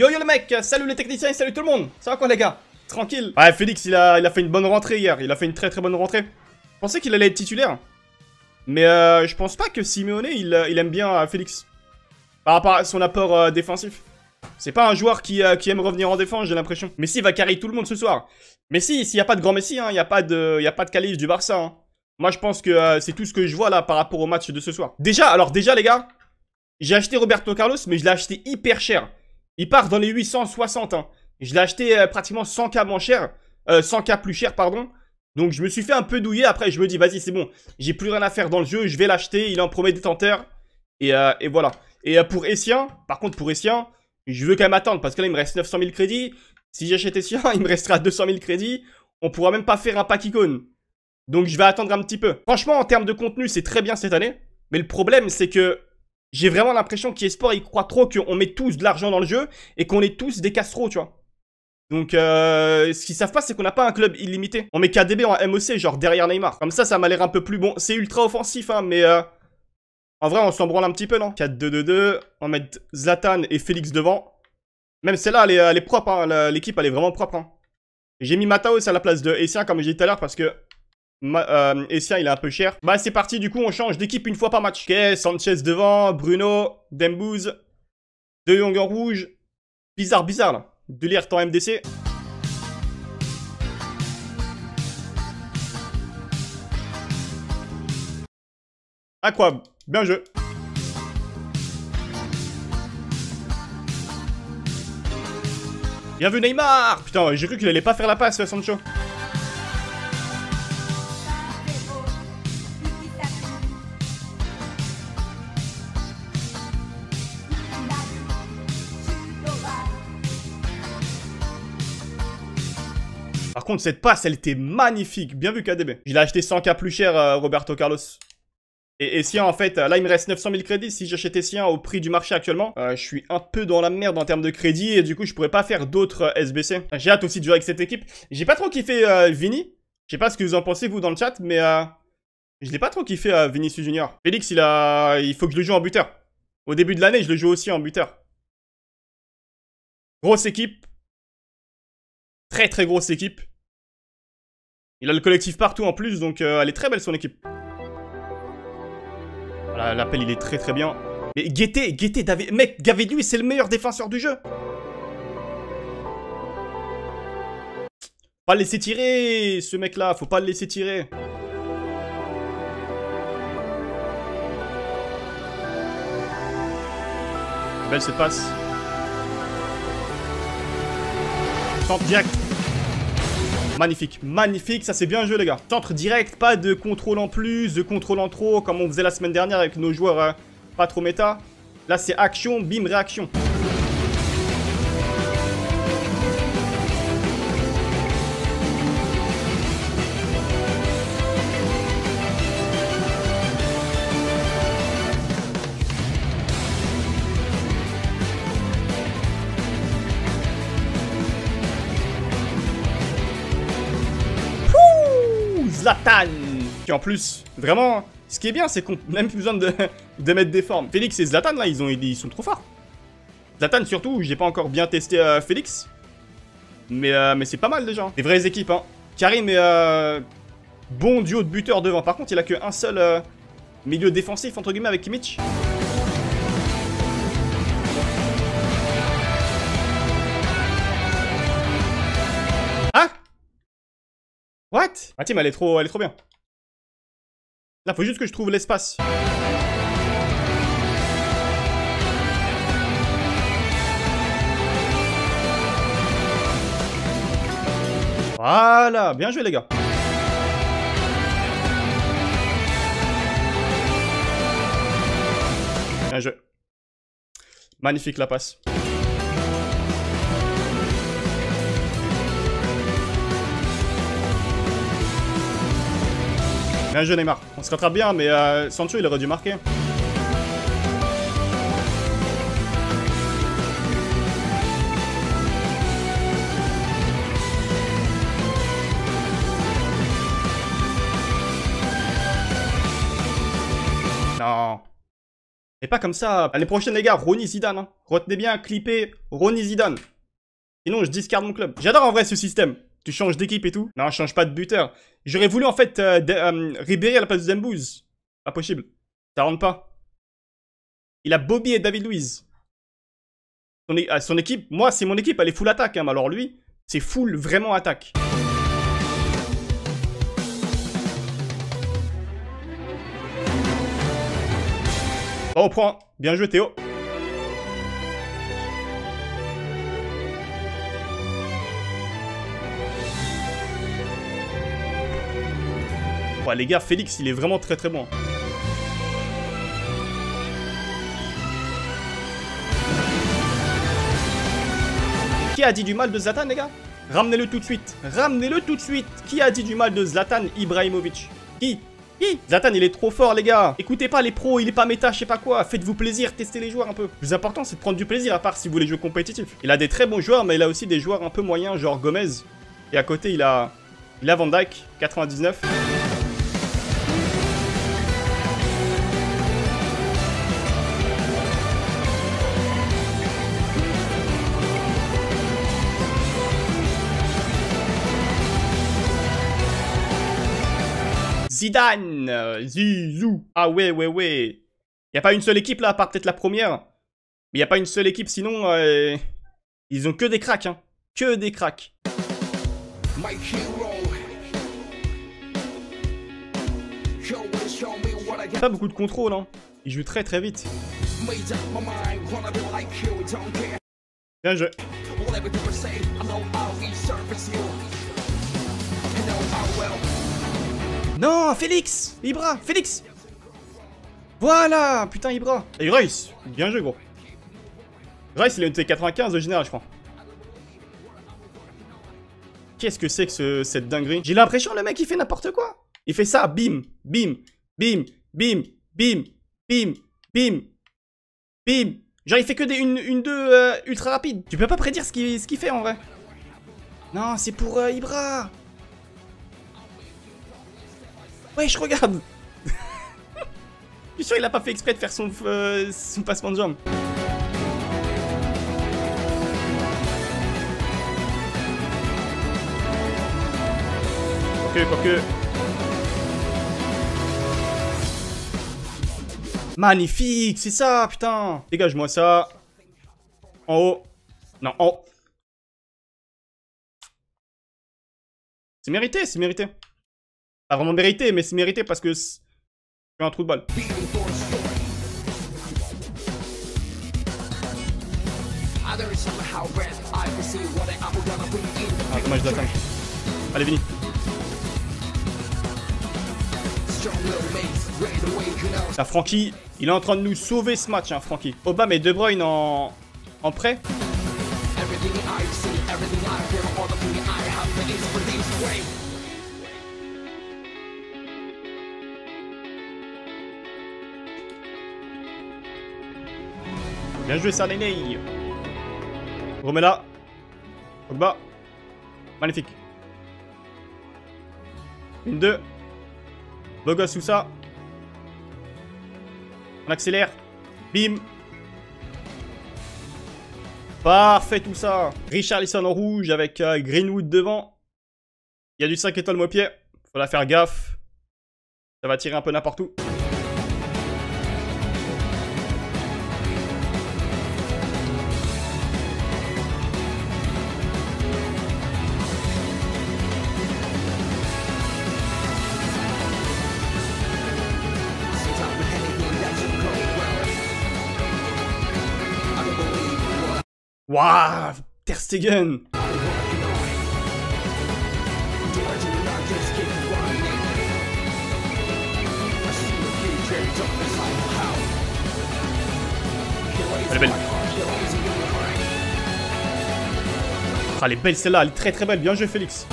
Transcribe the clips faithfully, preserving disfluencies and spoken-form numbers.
Yo yo les mecs, salut les techniciens et salut tout le monde. Ça va quoi les gars? Tranquille. Ouais, Félix il a, il a fait une bonne rentrée hier, il a fait une très très bonne rentrée. Je pensais qu'il allait être titulaire. Mais euh, je pense pas que Simeone il, il aime bien euh, Félix. Par rapport à son apport euh, défensif. C'est pas un joueur qui, euh, qui aime revenir en défense, j'ai l'impression. Messi va carry tout le monde ce soir. Messi, s'il n'y a pas de grand Messi, il hein, n'y a pas de, y a pas de qualif du Barça. Hein. Moi je pense que euh, c'est tout ce que je vois là par rapport au match de ce soir. Déjà, alors déjà les gars, j'ai acheté Roberto Carlos, mais je l'ai acheté hyper cher. Il part dans les huit cent soixante. Hein. Je l'ai acheté euh, pratiquement cent K moins cher. Euh, cent K plus cher, pardon. Donc je me suis fait un peu douiller. Après, je me dis, vas-y, c'est bon. J'ai plus rien à faire dans le jeu. Je vais l'acheter. Il est en promet détenteur. Et, euh, et voilà. Et euh, pour Essien, par contre, pour Essien, je veux quand même attendre. Parce que là, il me reste neuf cent mille crédits. Si j'achète Essien, il me restera deux cent mille crédits. On pourra même pas faire un pack icône. Donc je vais attendre un petit peu. Franchement, en termes de contenu, c'est très bien cette année. Mais le problème, c'est que j'ai vraiment l'impression qu'eSport, il croit trop qu'on met tous de l'argent dans le jeu et qu'on est tous des castros, tu vois. Donc, euh, ce qu'ils savent pas, c'est qu'on n'a pas un club illimité. On met K D B en M O C, genre derrière Neymar. Comme ça, ça m'a l'air un peu plus bon. C'est ultra offensif, hein, mais euh, en vrai, on s'en branle un petit peu, non? quatre deux deux deux, on va mettre Zlatan et Félix devant. Même celle-là, elle, elle est propre, hein. L'équipe, elle est vraiment propre. Hein. J'ai mis Mataos à la place de Essien, comme j'ai dit tout à l'heure, parce que Ma, euh, Essien il est un peu cher. Bah c'est parti, du coup on change d'équipe une fois par match. Ok, Sanchez devant, Bruno, Dembouz, De Jong en rouge. Bizarre, bizarre là. De Ligt en M D C. Incroyable, bien joué. Bien vu Neymar. Putain, j'ai cru qu'il allait pas faire la passe, Sancho. Par contre, cette passe, elle était magnifique. Bien vu K D B. Je l'ai acheté cent K plus cher, euh, Roberto Carlos. Et Essien, en fait, là, il me reste neuf cent mille crédits. Si j'achète Essien au prix du marché actuellement, euh, je suis un peu dans la merde en termes de crédit. Et du coup, je pourrais pas faire d'autres euh, S B C. J'ai hâte aussi de jouer avec cette équipe. J'ai pas trop kiffé euh, Vini. Je sais pas ce que vous en pensez, vous, dans le chat. Mais euh, je l'ai pas trop kiffé, euh, Vinicius Junior. Félix, il a... il faut que je le joue en buteur. Au début de l'année, je le joue aussi en buteur. Grosse équipe. Très, très grosse équipe. Il a le collectif partout en plus, donc euh, elle est très belle son équipe. Voilà, l'appel il est très très bien. Mais Guetté, Guetté, David... mec, Gavedu c'est le meilleur défenseur du jeu. Pas le laisser tirer, ce mec là, faut pas le laisser tirer. Belle cette passe. Centre direct. Magnifique, magnifique, ça c'est bien joué les gars. Centre direct, pas de contrôle en plus, de contrôle en trop, comme on faisait la semaine dernière avec nos joueurs euh, pas trop méta. Là c'est action, bim, réaction. Zlatan. Qui en plus, vraiment, ce qui est bien, c'est qu'on n'a même plus besoin de, de mettre des formes. Félix et Zlatan, là, ils, ont, ils sont trop forts. Zlatan, surtout, j'ai pas encore bien testé euh, Félix. Mais, euh, mais c'est pas mal déjà. Des vraies équipes, hein. Karim est euh, bon duo de buteurs devant. Par contre, il a qu'un seul euh, milieu défensif, entre guillemets, avec Kimmich. Hein? What? Ma team elle est trop, elle est trop bien. Là faut juste que je trouve l'espace. Voilà, bien joué les gars. Bien joué. Magnifique la passe. Bien joué Neymar, on se rattrape bien, mais euh, Sancho il aurait dû marquer. Non. Mais pas comme ça. L'année prochaine, les gars, Ronnie Zidane. Hein. Retenez bien, clippez Ronnie Zidane. Sinon, je discarde mon club. J'adore en vrai ce système. Tu changes d'équipe et tout. Non, je change pas de buteur. J'aurais voulu en fait euh, euh, Ribéry à la place de Dembouz. Pas possible. Ça rentre pas. Il a Bobby et David Luiz. Son, son équipe, moi, c'est mon équipe. Elle est full attaque. Hein, mais alors lui, c'est full vraiment attaque. Bon, au point. Bien joué, Théo. Ouais, les gars, Félix, il est vraiment très très bon. Qui a dit du mal de Zlatan, les gars? Ramenez-le tout de suite. Ramenez-le tout de suite. Qui a dit du mal de Zlatan Ibrahimovic? Qui? Qui? Zlatan, il est trop fort, les gars. Écoutez pas les pros, il est pas méta, je sais pas quoi. Faites-vous plaisir, testez les joueurs un peu. Le plus important, c'est de prendre du plaisir, à part si vous voulez jouer compétitif. Il a des très bons joueurs, mais il a aussi des joueurs un peu moyens, genre Gomez. Et à côté, il a, il a Van Dijk, quatre-vingt-dix-neuf. Zidane, Zizou. Ah ouais, ouais, ouais. Y a pas une seule équipe là, à part peut-être la première. Mais y a pas une seule équipe, sinon euh, ils ont que des cracks, hein. Que des cracks. Pas beaucoup de contrôle, hein. Il joue très très vite. Bien joué. Non, Félix! Ibra! Félix! Voilà! Putain, Ibra! Et Rice! Bien joué, gros. Rice, il est noté quatre-vingt-quinze de général, je crois. Qu'est-ce que c'est que ce, cette dinguerie? J'ai l'impression, le mec, il fait n'importe quoi. Il fait ça, bim, bim, bim, bim, bim, bim, bim, bim. Genre, il fait que des une, une deux euh, ultra rapide. Tu peux pas prédire ce qu'il ce qu'il fait, en vrai. Non, c'est pour euh, Ibra. Ouais, je regarde. Je suis sûr qu'il a pas fait exprès de faire son, euh, son passement de jambe. Quoique, quoique. Magnifique, c'est ça, putain. Dégage-moi ça. En haut. Non, en haut. C'est mérité, c'est mérité. Pas vraiment mérité, mais c'est mérité parce que c'est un trou de balle. Ah, dommage d'attendre. Allez, Vini. Ah, Francky, il est en train de nous sauver ce match, hein, Francky. Obama et De Bruyne en, en prêt. Bien joué, Sardenay. Remets-la. Pogba. Magnifique. Une, deux. Beau gosse sous ça. On accélère. Bim. Parfait tout ça. Richarlison en rouge avec euh, Greenwood devant. Il y a du cinq étoiles au pied. Faut la faire gaffe. Ça va tirer un peu n'importe où. Waouh, Ter Stegen. Elle est belle. Ah, elle est belle celle-là, elle est très très belle. Bien joué, Félix.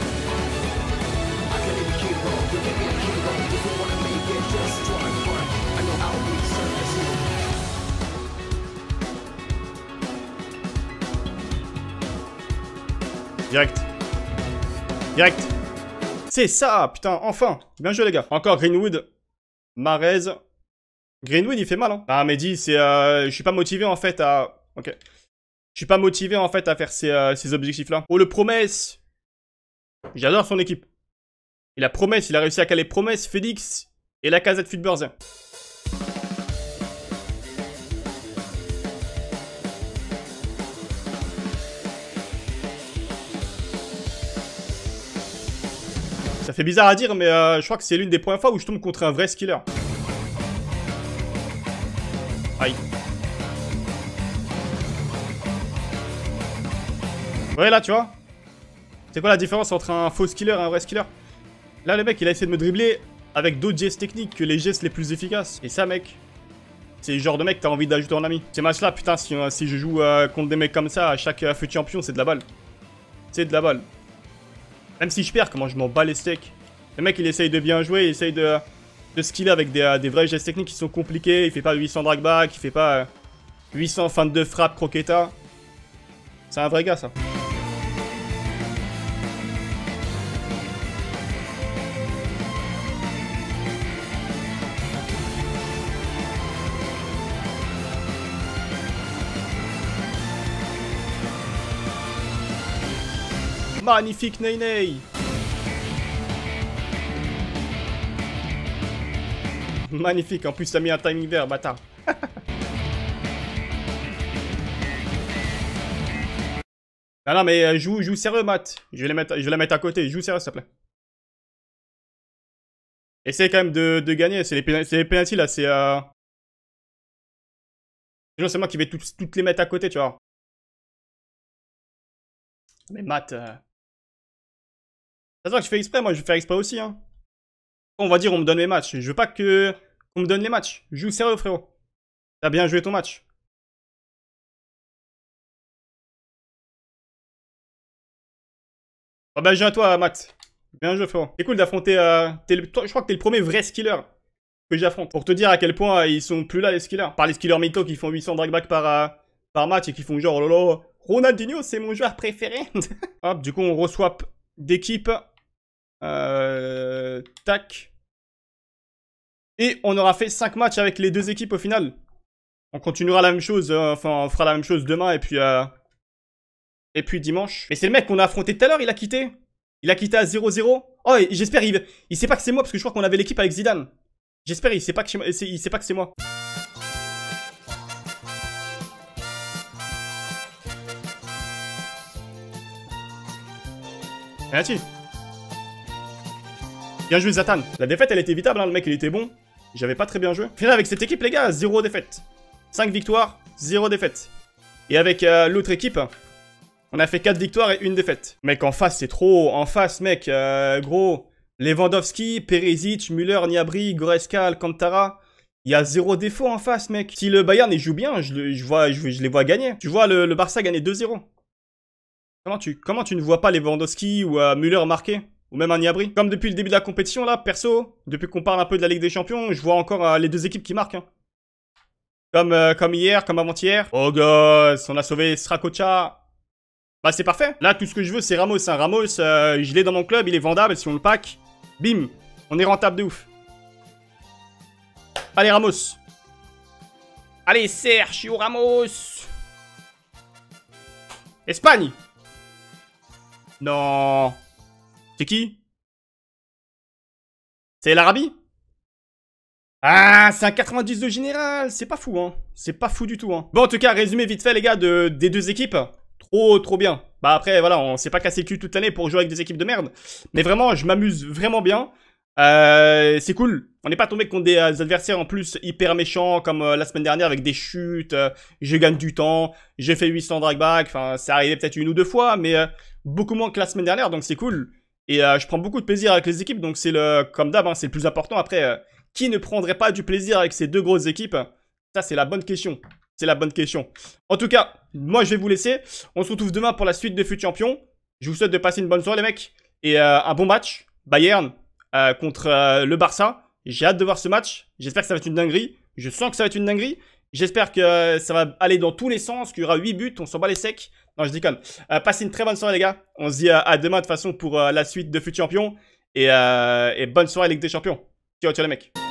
Direct. Direct. C'est ça, putain, enfin. Bien joué, les gars. Encore Greenwood. Mahrez. Greenwood, il fait mal, hein. Ah, Mehdi, c'est... Euh, je suis pas motivé, en fait, à... Ok. Je suis pas motivé, en fait, à faire ces, euh, ces objectifs-là. Oh, le Promesse. J'adore son équipe. Et la Promesse, il a réussi à caler Promesse, Félix et la Lacazette Futburz. Ça fait bizarre à dire, mais euh, je crois que c'est l'une des premières fois où je tombe contre un vrai skiller. Aïe. Ouais, là, tu vois. C'est quoi la différence entre un faux skiller et un vrai skiller? Là, le mec, il a essayé de me dribbler avec d'autres gestes techniques que les gestes les plus efficaces. Et ça, mec, c'est le genre de mec que t'as envie d'ajouter en ami. Ces matchs-là, putain, si, euh, si je joue euh, contre des mecs comme ça, à chaque euh, feu de champion, c'est de la balle. C'est de la balle. Même si je perds, comment je m'en bats les steaks. Le mec, il essaye de bien jouer, il essaye de, de skiller avec des, euh, des vrais gestes techniques qui sont compliqués. Il fait pas huit cents drag back, il fait pas euh, huit cents fins de frappe croqueta. C'est un vrai gars, ça. Magnifique Ney Ney. Magnifique, en plus t'as mis un timing vert, bâtard. Non, non, mais euh, joue, joue sérieux, Matt. Je vais, les mettre, je vais la mettre à côté. Joue sérieux, s'il te plaît. Essaye quand même de, de gagner. C'est les, les pénaltys, là. C'est... Euh... C'est moi qui vais tout, toutes les mettre à côté, tu vois. Mais Matt... Euh... C'est ça que je fais exprès. Moi, je vais faire exprès aussi, hein. On va dire, on me donne les matchs. Je veux pas que... qu'on me donne les matchs. Joue sérieux, frérot. T'as bien joué ton match. Ah bah, j'ai à toi, Matt. Bien joué, frérot. C'est cool d'affronter... Euh, je crois que t'es le premier vrai skiller que j'affronte. Pour te dire à quel point euh, ils sont plus là, les skillers. Par les skillers mythos qui font huit cents dragback par, euh, par match et qui font genre, oh là là, Ronaldinho, c'est mon joueur préféré. Hop, du coup, on re-swap d'équipe. Euh... Tac. Et on aura fait cinq matchs avec les deux équipes au final. On continuera la même chose, euh, enfin, on fera la même chose demain et puis... Euh... Et puis dimanche. Mais c'est le mec qu'on a affronté tout à l'heure, il a quitté. Il a quitté à zéro zéro. Oh, j'espère il... il sait pas que c'est moi, parce que je crois qu'on avait l'équipe avec Zidane. J'espère il sait pas que c'est il sait pas que c'est moi. Penalty. Bien joué Zatan. La défaite elle était évitable, hein. Le mec il était bon. J'avais pas très bien joué. Final avec cette équipe les gars, zéro défaite. cinq victoires, zéro défaite. Et avec euh, l'autre équipe, on a fait quatre victoires et une défaite. Mec en face c'est trop, en face mec, euh, gros. Lewandowski, Perisic, Müller, Gnabry, Goretzka, Alcantara. Il y a zéro défaut en face, mec. Si le Bayern il joue bien, je, le, je, vois, je, je les vois gagner. Tu vois le, le Barça gagner deux zéro. Comment tu, comment tu ne vois pas Lewandowski ou euh, Müller marquer? Ou même un Gnabry? Comme depuis le début de la compétition, là, perso, depuis qu'on parle un peu de la Ligue des Champions, je vois encore euh, les deux équipes qui marquent. Hein. Comme, euh, comme hier, comme avant-hier. Oh gosse, on a sauvé Strakocha. Bah c'est parfait. Là, tout ce que je veux, c'est Ramos. Hein. Ramos, euh, je l'ai dans mon club, il est vendable. Si on le pack, bim, on est rentable de ouf. Allez, Ramos. Allez, Sergio Ramos. Espagne. Non. C'est qui? C'est l'Arabie? Ah, c'est un quatre-vingt-dix de général. C'est pas fou, hein. C'est pas fou du tout, hein. Bon, en tout cas, résumé vite fait, les gars, de, des deux équipes. Trop, trop bien. Bah après, voilà, on s'est pas cassé le cul toute l'année pour jouer avec des équipes de merde. Mais vraiment, je m'amuse vraiment bien. Euh, c'est cool. On n'est pas tombé contre des euh, adversaires en plus hyper méchants comme euh, la semaine dernière avec des chutes. Euh, je gagne du temps. J'ai fait huit cents dragback. Enfin, c'est arrivé peut-être une ou deux fois, mais euh, beaucoup moins que la semaine dernière, donc c'est cool. Et euh, je prends beaucoup de plaisir avec les équipes, donc c'est le, comme d'hab, hein, c'est le plus important. Après, euh, qui ne prendrait pas du plaisir avec ces deux grosses équipes? Ça, c'est la bonne question. C'est la bonne question. En tout cas, moi, je vais vous laisser. On se retrouve demain pour la suite de Fut Champion. Je vous souhaite de passer une bonne soirée, les mecs. Et euh, un bon match. Bayern euh, contre euh, le Barça. J'ai hâte de voir ce match. J'espère que ça va être une dinguerie. Je sens que ça va être une dinguerie. J'espère que euh, ça va aller dans tous les sens, qu'il y aura huit buts. On s'en bat les secs. Non, je déconne. Euh, passez une très bonne soirée, les gars. On se dit euh, à demain, de toute façon, pour euh, la suite de Fut Champion. Et, euh, et bonne soirée, Ligue des Champions. Ciao, ciao, les mecs.